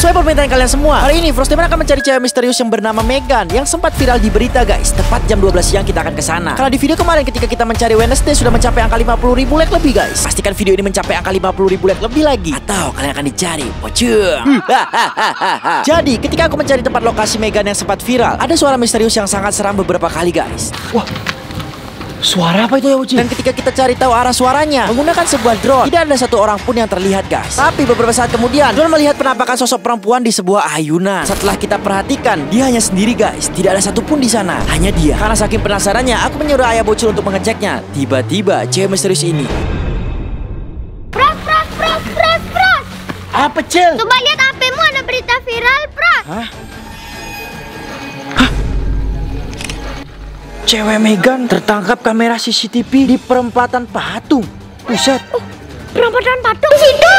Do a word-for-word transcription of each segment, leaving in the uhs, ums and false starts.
Sesuai permintaan kalian semua, hari ini Frostman akan mencari cewek misterius yang bernama Megan yang sempat viral di berita guys. Tepat jam dua belas siang kita akan ke sana. Karena di video kemarin ketika kita mencari Wednesday sudah mencapai angka lima puluh ribu like lebih guys. Pastikan video ini mencapai angka lima puluh ribu like lebih lagi, atau kalian akan dicari pocong. Jadi ketika aku mencari tempat lokasi Megan yang sempat viral, ada suara misterius yang sangat seram beberapa kali guys. Wah, suara apa itu ya Uci? Dan ketika kita cari tahu arah suaranya menggunakan sebuah drone, tidak ada satu orang pun yang terlihat guys. Tapi beberapa saat kemudian drone melihat penampakan sosok perempuan di sebuah ayunan. Setelah kita perhatikan, dia hanya sendiri guys. Tidak ada satupun di sana, hanya dia. Karena saking penasarannya, aku menyuruh ayah bocil untuk mengeceknya. Tiba-tiba cewek misterius ini. Pros, pros, pros, pros, pros. Apa Cil? Coba lihat H P-mu ada berita viral, pros. Hah? Cewek Megan tertangkap kamera C C T V di perempatan Patung. Buset. Oh, perempatan Patung situ.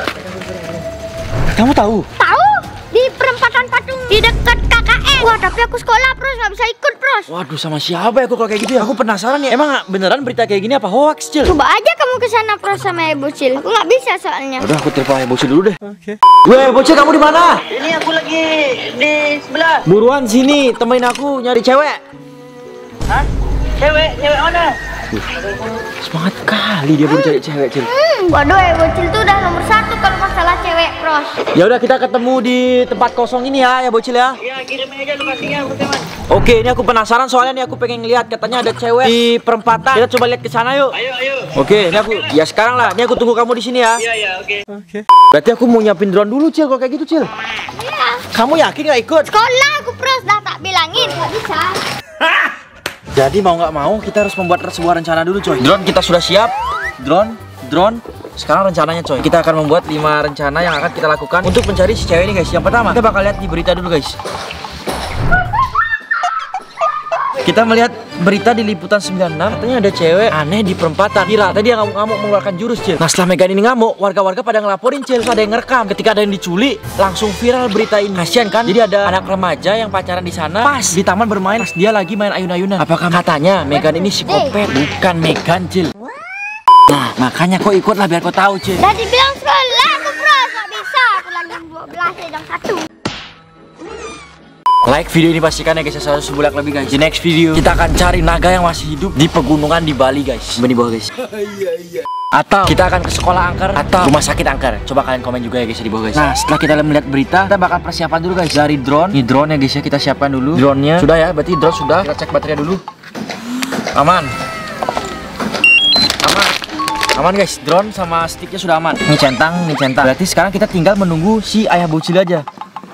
Kamu tahu? Tahu? Di perempatan Patung di dekat K K N. Wah, tapi aku sekolah, Pros, nggak bisa ikut, Pros. Waduh, sama siapa ya aku kalau kayak gitu ya? Aku penasaran ya. Emang beneran berita kayak gini apa hoax, Cil? Coba aja kamu ke sana, Pros, sama Ibu Cil. Aku nggak bisa soalnya. Udah, aku telepon Ibu Cil dulu deh. Oke. Okay. Weh, Bocil, kamu di mana? Ini aku lagi di sebelah. Buruan sini, temenin aku nyari cewek. Hah? Cewek? Cewek mana? Semangat kali dia baru cari cewek, Cil. Hmm, waduh, Ibu Cil tuh udah nomor satu kalau masalah cewek, Pros. Ya udah, kita ketemu di tempat kosong ini ya, ya Bocil ya. Iya, kirim aja lokasinya, teman. Oke, ini aku penasaran soalnya nih aku pengen lihat, katanya ada cewek di perempatan. Kita coba lihat ke sana yuk. Ayo, ayo. Oke, ini aku ya sekarang lah. Ini aku tunggu kamu di sini ya. Iya, iya, oke. Oke. Berarti aku mau nyiapin drone dulu, Cil, kalau kayak gitu, Cil. Iya. Kamu yakin nggak ikut? Sekolah aku, Pros, dah tak bilangin. Nggak bisa. Jadi mau nggak mau kita harus membuat sebuah rencana dulu, coy. Drone kita sudah siap. Drone, drone. Sekarang rencananya, coy. Kita akan membuat lima rencana yang akan kita lakukan untuk mencari si cewek ini, guys. Yang pertama, kita bakal lihat di berita dulu, guys. Kita melihat berita di Liputan sembilan puluh enam, katanya ada cewek aneh di perempatan. Gila, tadi yang ngamuk-ngamuk mengeluarkan jurus, Cil. Nah, setelah Megan ini ngamuk, warga-warga pada ngelaporin, Cil. Terus ada yang ngerekam. Ketika ada yang diculik, langsung viral berita ini. Kasian kan? Jadi ada anak remaja yang pacaran di sana, pas di taman bermain, pas dia lagi main ayun-ayunan. Apakah katanya Megan ini psikopat? Bukan Megan, Cil. Nah, makanya kau ikutlah biar kau tahu, Cil. Tadi bilang sekolah aku, Pros, nggak bisa. Aku lagi dua belas ya, jam satu. Like video ini pastikan ya guys, seratus ribu like lebih guys. Di next video kita akan cari naga yang masih hidup di pegunungan di Bali guys. Coba di bawah guys. Atau kita akan ke sekolah angker atau rumah sakit angker. Coba kalian komen juga ya guys di bawah guys. Nah, setelah kita melihat berita, kita bakal persiapan dulu guys. Dari drone, ini drone ya guys ya, kita siapkan dulu. Drone-nya sudah ya, berarti drone sudah. Kita cek baterai dulu. Aman. Aman. Aman guys, drone sama sticknya sudah aman. Ini centang, ini centang. Berarti sekarang kita tinggal menunggu si ayah bocil aja.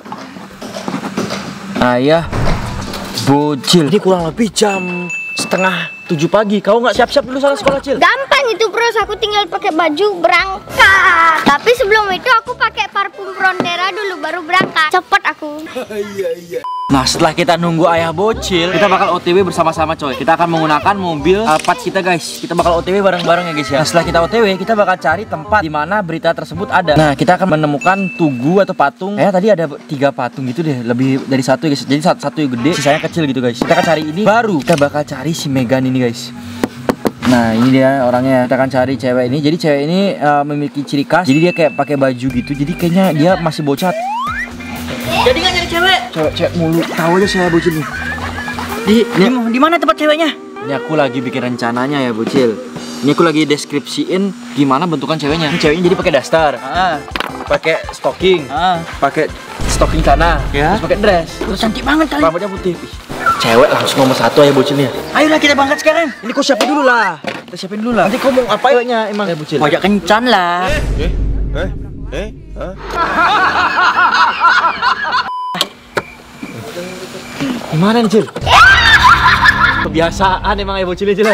Ayah bocil. Ini kurang lebih jam setengah tujuh pagi. Kau nggak siap-siap dulu sana sekolah, Cil? Gampang itu, Pros. Aku tinggal pakai baju berangkat. Tapi sebelum itu aku pakai parfum Frontera dulu baru berangkat. Cepet aku. Iya, iya. Nah, setelah kita nunggu ayah bocil, kita bakal O T W bersama-sama, coy. Kita akan menggunakan mobil Alphard kita, guys. Kita bakal O T W bareng-bareng ya, guys ya. Nah, setelah kita O T W, kita bakal cari tempat di mana berita tersebut ada. Nah, kita akan menemukan tugu atau patung. Eh, tadi ada tiga patung gitu deh, lebih dari satu, guys. Jadi satu, satu yang gede, sisanya kecil gitu, guys. Kita akan cari ini, baru kita bakal cari si Megan ini, guys. Nah, ini dia orangnya. Kita akan cari cewek ini. Jadi cewek ini uh, memiliki ciri khas. Jadi dia kayak pakai baju gitu. Jadi kayaknya dia masih bocah. Jadi nggak nyari cewek? Cewek, cewek mulu. Tahu aja saya bocil nih. Di, di, di mana tempat ceweknya? Ini aku lagi bikin rencananya ya bocil. Ini aku lagi deskripsiin gimana bentukan ceweknya. Ini ceweknya jadi pakai daster, Ah, pakai stocking, ah. pakai stocking sana, Ya. terus pakai dress. Terus cantik banget kali. Rambutnya putih. Ih, cewek langsung nomor satu ya bocilnya. Ayolah kita berangkat sekarang. Ini kau siapin dulu lah. Kita siapin dulu lah. Nanti kau mau apa ceweknya emang ya bocil? Wajak kencan lah. Eh, eh, eh, hah? Gimana nih, Cil? Kebiasaan emang ya bocilnya, Cil.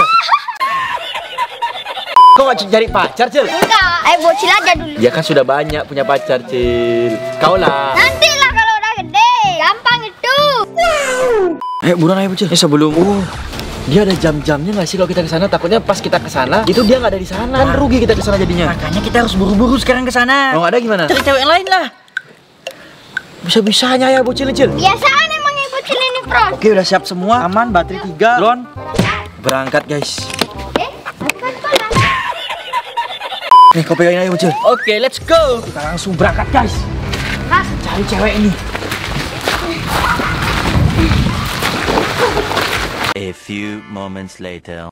Kau gak cari pacar, Cil? Enggak, ayo bocil aja dulu. Dia kan sudah banyak punya pacar, Cil. Kau lah. Nanti lah kalau udah gede. Gampang itu. Ayo buruan ayo bocil. Eh sebelum uh, dia ada jam-jamnya nggak sih kalau kita ke sana? Takutnya pas kita ke sana itu dia nggak ada di sana. Kan rugi kita ke sana jadinya. Makanya kita harus buru-buru sekarang ke sana. Mau ada gimana? Cari cewek yang lain lah. Bisa-bisanya ya bocil, Cil. Biasaan emang yang bocil ini, Pros. Oke, udah siap semua. Aman, baterai tiga. Drone. Berangkat, guys. Eh, bukan sekolah. Nih, kau pegangin aja bocil. Oke, let's go. Kita langsung berangkat, guys. Hah? cari cewek ini. A few moments later.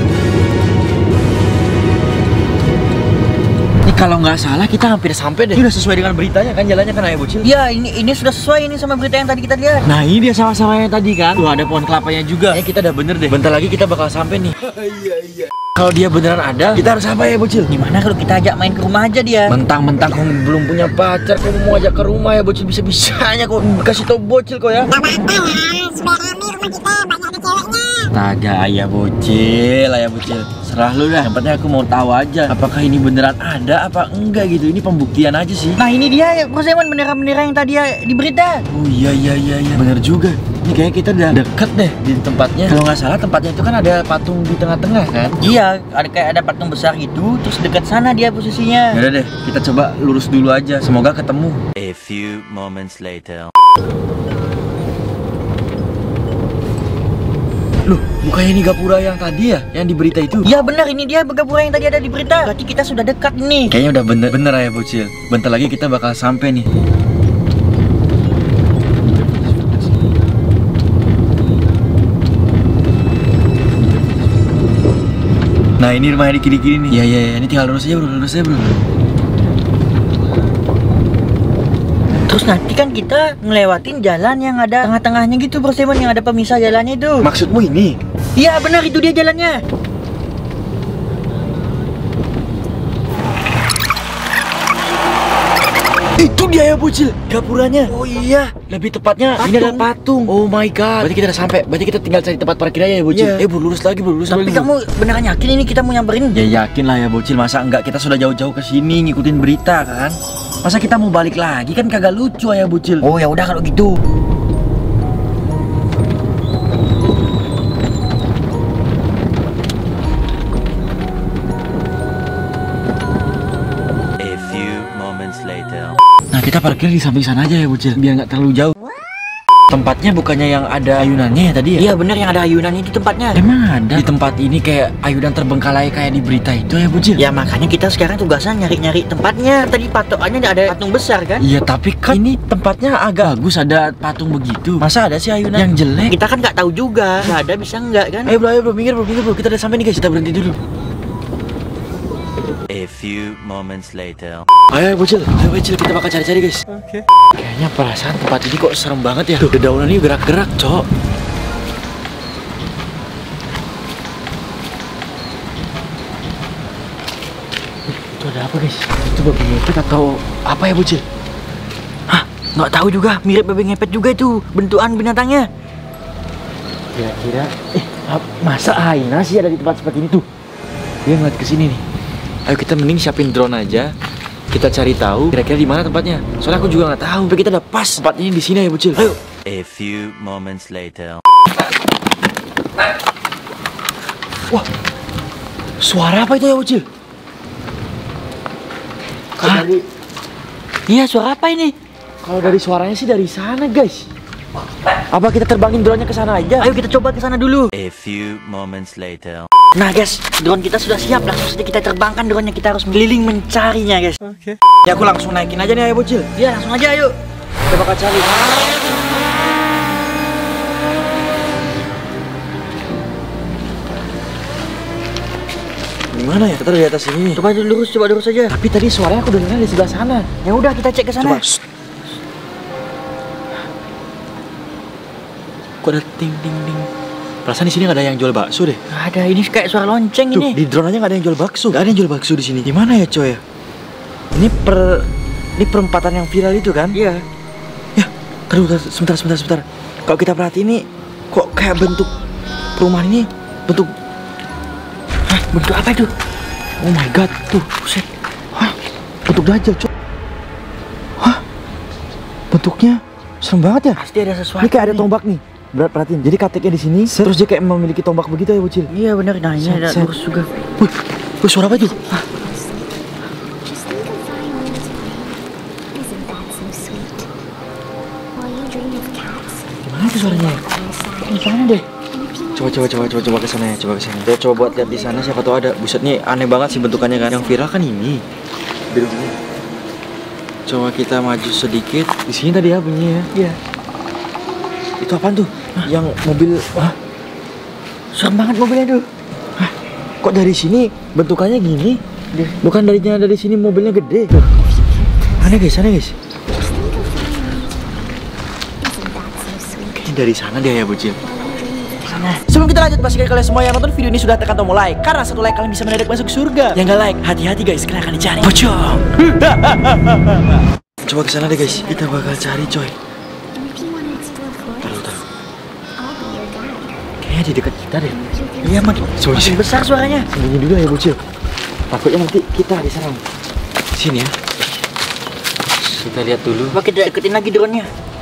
Ini kalau nggak salah kita hampir sampai deh. Ini udah sesuai dengan beritanya kan jalannya kan ayah bocil? Iya, ini ini sudah sesuai ini sama berita yang tadi kita lihat. Nah ini dia sama-sama yang tadi kan. Tuh ada pohon kelapanya juga. Eh kita udah bener deh. Bentar lagi kita bakal sampai nih. Iya iya. Kalau dia beneran ada, kita harus apa ya bocil? Gimana kalau kita ajak main ke rumah aja dia? Mentang-mentang kau belum punya pacar, kau mau ajak ke rumah ya bocil, bisa-bisanya kau kasih tau bocil kau ya. Taga ayah bocil, ayah bocil. Serah lu dah. Yang penting aku mau tahu aja apakah ini beneran ada apa enggak gitu. Ini pembuktian aja sih. Nah ini dia Bro Simon, bendera-bendera yang tadi ya di berita. Oh iya iya iya iya. Bener juga. Ini kayaknya kita udah deket deh di tempatnya. Kalau nggak salah tempatnya itu kan ada patung di tengah-tengah kan? Iya, ada kayak ada patung besar gitu, terus dekat sana dia posisinya. Yaudah deh, kita coba lurus dulu aja. Semoga ketemu. A few moments later. Loh, bukannya ini gapura yang tadi ya? Yang di berita itu? Iya benar, ini dia gapura yang tadi ada di berita. Berarti kita sudah dekat nih. Kayaknya udah bener-bener ya bocil. Bentar lagi kita bakal sampai nih. Nah ini rumahnya di kiri-kiri nih. Iya iya iya, ini tinggal lurus aja bro, lurus aja bro. Terus nanti kan kita ngelewatin jalan yang ada tengah-tengahnya gitu Bro Simon, yang ada pemisah jalannya itu. Maksudmu ini? Iya benar, itu dia jalannya. Itu dia ya bocil, gapuranya. Oh iya, lebih tepatnya patung. Ini adalah patung. Oh my god. Berarti kita udah sampai. Berarti kita tinggal cari tempat parkir aja ya bocil. Yeah. Eh bro, lurus lagi bro, lurus Tapi lagi. kamu beneran yakin ini kita mau nyamperin? Ya yakin lah ya bocil, masa enggak, kita sudah jauh-jauh ke sini ngikutin berita kan. Masa kita mau balik lagi kan kagak lucu ya bocil. Oh ya udah kalau gitu. A few moments later. Nah kita parkir di samping sana aja ya bocil, biar nggak terlalu jauh. Tempatnya bukannya yang ada ayunannya ya tadi ya? Iya bener, yang ada ayunan itu tempatnya. Emang ada di tempat ini kayak ayunan terbengkalai kayak di berita itu ya bocil? Ya makanya kita sekarang tugasnya nyari-nyari tempatnya. Tadi patokannya ada patung besar kan? Iya tapi kan ini tempatnya agak bagus, ada patung begitu. Masa ada sih ayunan yang jelek? Kita kan nggak tahu juga, nggak ada bisa nggak kan? Ayo bro, ayo bro, minggir bro, minggir bro. Kita udah sampai nih guys, kita berhenti dulu. A few moments later. Ayo bocil, ayo bocil, kita bakal cari-cari guys. Oke. Okay. Kayaknya perasaan tempat ini kok serem banget ya. Tuh, dedaunan ini gerak-gerak, cok. Itu ada apa guys? Itu babi ngepet atau apa ya bocil? Hah? Nggak tahu juga, mirip babi ngepet juga itu bentukan binatangnya. Kira-kira, eh masa Aina sih ada di tempat seperti ini tuh? Dia ngeliat ke sini nih. Ayo kita mending siapin drone aja. Kita cari tahu kira-kira di mana tempatnya. Soalnya aku juga nggak tahu. Tapi kita udah pas tempatnya di sini ya bocil. Ayo. A few moments later. Wah, suara apa itu ya bocil? Kalau dari, Iya, suara apa ini? kalau dari suaranya sih dari sana guys. Apa kita terbangin drone-nya ke sana aja? Ayo kita coba ke sana dulu. A few moments later. Nah guys, drone kita sudah siap. Langsung saja kita terbangkan drone-nya. Kita harus keliling mencarinya guys. Oke. Ya aku langsung naikin aja nih ya bocil. Iya, langsung aja ayo. Kita bakal cari. Gimana ya? Kita di atas ini. Coba lurus, coba lurus aja. Tapi tadi suaranya aku dengarnya di sebelah sana. Ya udah kita cek ke sana. Coba. Shh. Kok ada ting ting ting. Perasaan di sini nggak ada yang jual bakso deh. Nggak ada, ini kayak suara lonceng Tuh, ini. di drone aja nggak ada yang jual bakso. Nggak ada yang jual bakso di sini. Di mana ya coy? Ini per ini perempatan yang viral itu kan? Iya. Ya, terus sebentar sebentar sebentar. Kalau kita perhatiin ini kok kayak bentuk perumahan ini bentuk. Hah, bentuk apa itu? Oh my god, tuh, buset. Hah, bentuk dajjal coy. Hah, bentuknya serem banget ya. Pasti ada sesuatu. Ini kayak ada nih. tombak nih. Berat perhatiin. Jadi kateknya di sini, terus dia kayak memiliki tombak begitu ya bocil. Iya benar. Nah ini Set, ada set. lurus juga. Wih, wih, suara apa itu? Hah, Just think of violin toy. Isn't that so sweet? While you dream of cats, gimana itu suaranya? Di sana deh. Coba coba coba coba coba ke sana ya, coba ke sana. Coba coba buat lihat di sana siapa tahu ada. Buset nih aneh banget sih bentukannya kan. Yang viral kan ini. Biru gini. Coba kita maju sedikit. Di sini tadi ya bunyinya. Iya. Itu apaan tuh? Hah? Yang mobil. Hah? Serem banget mobilnya tuh. Hah? Kok dari sini bentukannya gini? Bukan darinya dari sini mobilnya gede. Aneh guys, aneh guys. Kayaknya dari sana dia ya bocil. Sana. Sebelum kita lanjut, pastikan kalian semua yang nonton video ini sudah tekan tombol like. Karena satu like kalian bisa mendadak masuk surga. Yang gak like, hati-hati guys, karena akan dicari pocong. Coba ke sana deh guys, kita bakal cari coy. Taruh, taruh. Kayaknya di dekat kita deh. Iya man, semakin besar suaranya. Sembunyi dulu ya bocil. Takutnya nanti kita diserang. Sini ya. Kita lihat dulu. Coba kita deketin lagi drone-nya.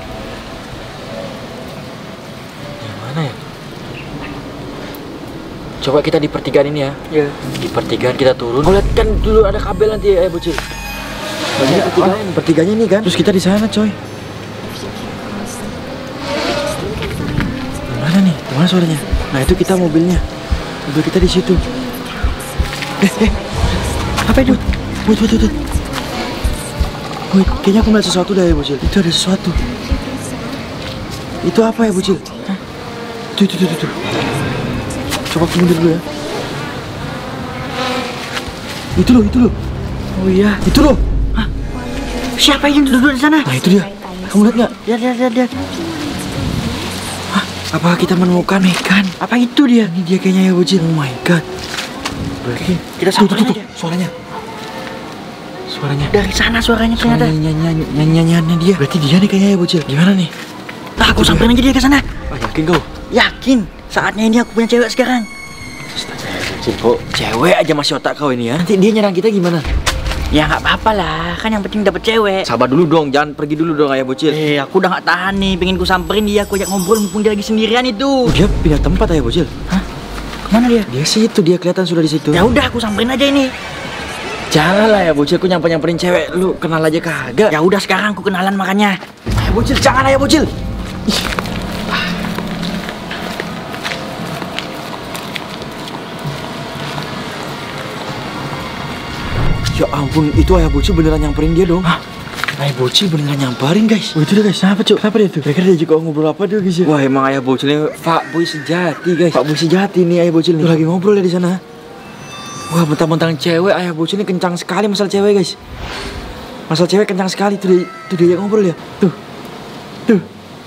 Yang mana ya? Coba kita di pertigaan ini ya. Iya. Di pertigaan kita turun. Oh, lihat kan dulu ada kabel nanti ya, bocil. Banyak pertigaan. Pertiganya nih kan. Terus kita di sana, coy. Mana nih? Mana suaranya? Nah, itu kita mobilnya. Mobil kita di situ. Eh, eh. Apa itu? Wait, wait, wait. Wait, kayaknya aku melihat sesuatu dah ya, bocil. Itu ada sesuatu. Itu apa ya, bocil? Hah? Tuh, tuh, tuh, tuh. Coba aku mundur dulu ya. Itu loh, itu loh. Oh iya, itu loh. Hah? Siapa yang duduk di sana? Nah itu dia. Kamu lihat nggak? Lihat, lihat, lihat, lihat. Hah? Apakah kita menemukan ikan? Apa itu dia? Ini dia kayaknya ya bocil. Oh my god. Berarti Kita samperin tuh, tuh, tuh, aja. suaranya. Suaranya. Dari sana suaranya ternyata. Suara nyanyi nyanyiannya dia. Berarti dia nih kayaknya ya bocil. Gimana nih? Nah, aku samperin aja dia ke sana. Ah, yakin kau? Yakin. Saatnya ini aku punya cewek sekarang. Astaga ya bocil, kok cewek aja masih otak kau ini ya. Nanti dia nyerang kita gimana? Ya nggak apa-apa lah, kan yang penting dapet cewek. Sabar dulu dong, jangan pergi dulu dong ayah bocil. Eh, aku udah nggak tahan nih, pengen ku samperin dia, aku ajak ngobrol mumpung dia lagi sendirian itu. Oh, dia pindah tempat ayah bocil. Hah? Kemana dia? Dia sih itu, dia kelihatan sudah di situ. Ya udah, aku samperin aja ini. Jangan lah ya bocil, aku nyamper nyamperin cewek, lu kenal aja kagak. Ya udah sekarang aku kenalan makanya. Ayah bocil, jangan ayah bocil. Ih. Ya ampun, itu ayah bocil beneran nyamperin dia dong. Hah? Ayah bocil beneran nyamperin guys. Oh itu dia guys, kenapa cuk? Kenapa dia tuh? Kira-kira dia juga ngobrol apa dia guys ya? Wah emang ayah bocilnya fuckboy sejati guys. Fuckboy sejati nih ayah bocil nih. Tuh, lagi ngobrol ya di sana. Wah mentang-mentang cewek, ayah bocil ini kencang sekali masalah cewek guys. Masalah cewek kencang sekali, tuh dia, tuh dia yang ngobrol ya. Tuh, tuh.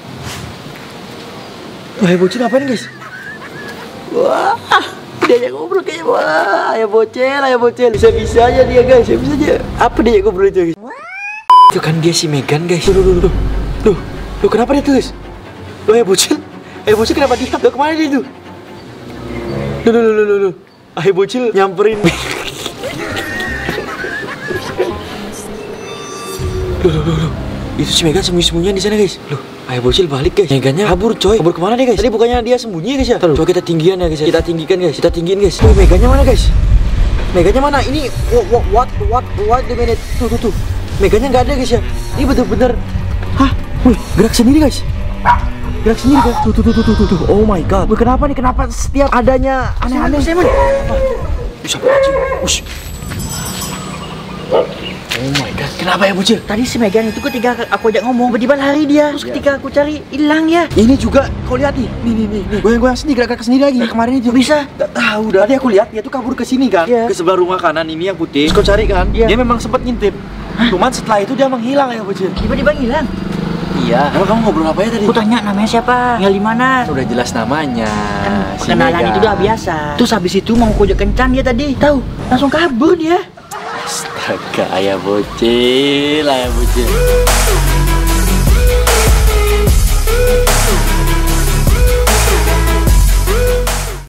Wah ayah bocil ngapain guys? Wah. Dia yang ngobrol kayaknya. Wah, ayah bocil, ayah bocil. Bisa-bisa aja dia guys, bisa aja. Apa dia yang ngobrol itu guys? Itu kan dia si Megan guys. Tuh, tuh, tuh, tuh. Tuh, tuh kenapa dia tuh guys? Loh ayah bocil, ayah bocil kenapa diam? Loh kemana dia tuh? Loh, loh, loh, loh, loh. Ayah bocil nyamperin. Loh, loh, loh, loh. Itu si Megan sembunyi-sembunyian di sana guys. Loh, ayah bocil balik guys. Megannya kabur coy. Kabur kemana dia guys? Tadi bukannya dia sembunyi guys ya? Coba kita tinggian ya guys ya. Kita tinggikan guys. Kita tinggiin guys. Tuh Megannya mana guys? Megannya mana? Ini what what what what the minute? Tuh tuh tuh. Megannya nggak ada guys ya. Ini bener-bener. Hah? Wih, gerak sendiri guys. Gerak sendiri guys. Tuh tuh tuh tuh tuh tuh. Oh my god. Wih, kenapa nih? Kenapa setiap adanya aneh-aneh? Simon. Bisa anjing. Ush. Oh my god, kenapa ya bocil? Tadi si Megan itu ketika aku ajak ngomong, tiba-tiba lari dia. Terus ketika aku cari, hilang ya. Ini juga kau lihat nih, nih nih nih, nih. goyang-goyang sendiri, gerak-gerak sendiri lagi. Kemarin itu Bisa? Gak tahu dah. Tadi aku lihat dia tuh kabur ke sini kan, Iya. ke sebelah rumah kanan ini yang putih. Terus kau cari kan, Iya. dia memang sempat ngintip. Cuman setelah itu dia menghilang ya bocil. Tiba-tiba hilang. Iya. Emang kamu ngobrol apa ya tadi? Aku tanya namanya siapa, tinggal di mana. Udah jelas namanya. Kan si perkenalan Megan. itu udah biasa. Terus habis itu mau kojok kencan dia tadi. Tahu, langsung kabur dia. Astaga, ayah bocil, ayah bocil.